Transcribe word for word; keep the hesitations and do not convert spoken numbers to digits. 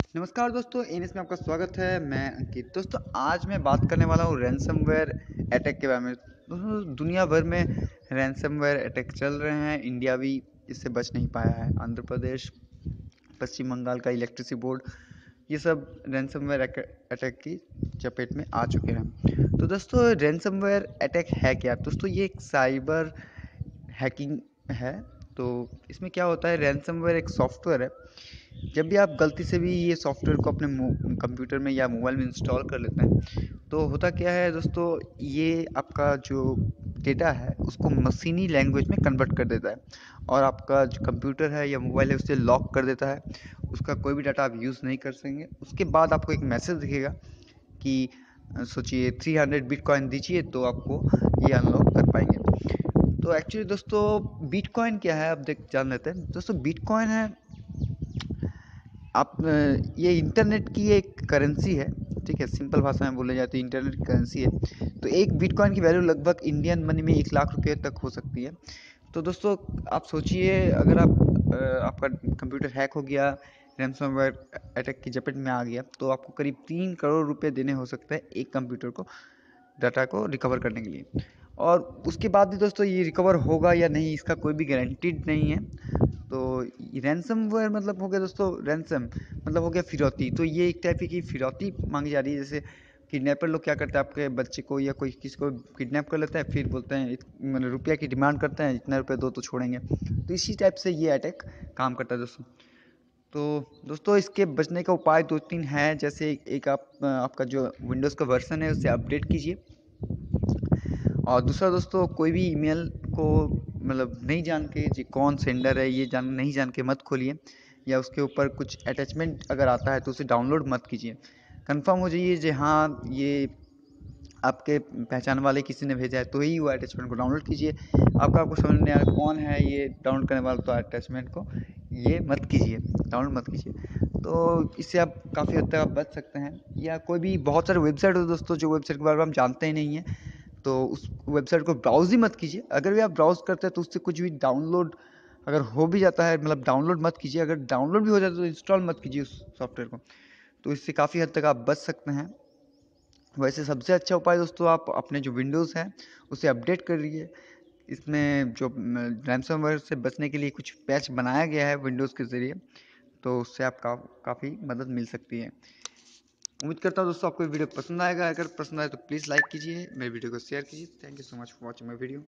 नमस्कार दोस्तों, एनएस में आपका स्वागत है। मैं अंकित। दोस्तों, आज मैं बात करने वाला हूँ रैंसमवेयर अटैक के बारे में। दोस्तों, दुनिया भर में रैंसमवेयर अटैक चल रहे हैं। इंडिया भी इससे बच नहीं पाया है। आंध्र प्रदेश, पश्चिम बंगाल का इलेक्ट्रिसिटी बोर्ड, ये सब रैंसमवेयर अटैक की चपेट में आ चुके हैं। तो दोस्तों, रैंसमवेयर अटैक है क्या? दोस्तों, ये एक साइबर हैकिंग है। तो इसमें क्या होता है, रैंसमवेयर एक सॉफ्टवेयर है। जब भी आप गलती से भी ये सॉफ्टवेयर को अपने कंप्यूटर में या मोबाइल में इंस्टॉल कर लेते हैं, तो होता क्या है दोस्तों, ये आपका जो डेटा है उसको मशीनी लैंग्वेज में कन्वर्ट कर देता है और आपका जो कंप्यूटर है या मोबाइल है उसे लॉक कर देता है। उसका कोई भी डाटा आप यूज़ नहीं कर सकेंगे। उसके बाद आपको एक मैसेज दिखेगा कि अ, सोचिए थ्री हंड्रेड बिटकॉइन दीजिए तो आपको ये अनलॉक कर पाएंगे। तो एक्चुअली दोस्तों, बिटकॉइन क्या है आप देख जान लेते हैं। दोस्तों, बिटकॉइन है आप अ, ये इंटरनेट की एक करेंसी है। ठीक है, सिंपल भाषा में बोले जाए तो इंटरनेट की करेंसी है। तो एक बिटकॉइन की वैल्यू लगभग इंडियन मनी में एक लाख रुपए तक हो सकती है। तो दोस्तों, आप सोचिए, अगर आप अ, आपका कंप्यूटर हैक हो गया, रैंसमवेयर अटैक की चपेट में आ गया, तो आपको करीब तीन करोड़ रुपए देने हो सकते हैं एक कंप्यूटर को, डाटा को रिकवर करने के लिए। और उसके बाद भी दोस्तों ये रिकवर होगा या नहीं, इसका कोई भी गारंटीड नहीं है। तो रैंसमवेयर मतलब हो गया दोस्तों, रैंसम मतलब हो गया फिरौती। तो ये एक टाइप की फिरौती मांगी जा रही है। जैसे किडनैपर लोग क्या करते हैं, आपके बच्चे को या कोई किसी को किडनैप कर लेते हैं, फिर बोलते हैं इत- मतलब रुपया की डिमांड करते हैं, इतना रुपया दो तो छोड़ेंगे। तो इसी टाइप से ये अटैक काम करता है दोस्तों। तो दोस्तों, इसके बचने का उपाय दो तीन हैं। जैसे एक आप आपका जो विंडोज़ का वर्जन है उसे अपडेट कीजिए। और दूसरा दोस्तों, कोई भी ईमेल को मतलब नहीं जान के जी कौन सेंडर है ये जान नहीं जान के मत खोलिए, या उसके ऊपर कुछ अटैचमेंट अगर आता है तो उसे डाउनलोड मत कीजिए। कंफर्म हो जाइए जी हाँ, ये आपके पहचान वाले किसी ने भेजा है तो ही वो अटैचमेंट को डाउनलोड कीजिए। आपका आपको समझ नहीं आ रहा कौन है ये डाउनलोड करने वाला, तो अटैचमेंट को ये मत कीजिए, डाउनलोड मत कीजिए। तो इससे आप काफ़ी हद तक आप बच सकते हैं। या कोई भी बहुत सारे वेबसाइट हो दोस्तों, जो वेबसाइट के बारे में हम जानते ही नहीं हैं, तो उस वेबसाइट को ब्राउज़ ही मत कीजिए। अगर भी आप ब्राउज़ करते हैं तो उससे कुछ भी डाउनलोड अगर हो भी जाता है, मतलब डाउनलोड मत कीजिए। अगर डाउनलोड भी हो जाता है तो इंस्टॉल मत कीजिए उस सॉफ्टवेयर को। तो इससे काफ़ी हद तक आप बच सकते हैं। वैसे सबसे अच्छा उपाय दोस्तों, आप अपने जो विंडोज़ है उसे अपडेट करिए। इसमें जो रैंसमवेयर से बचने के लिए कुछ पैच बनाया गया है विंडोज़ के ज़रिए, तो उससे आप का, काफ़ी मदद मिल सकती है। उम्मीद करता हूँ दोस्तों आपको वीडियो पसंद आएगा। अगर पसंद आए तो प्लीज़ लाइक कीजिए, मेरे वीडियो को शेयर कीजिए। Thank you so much for watching my video.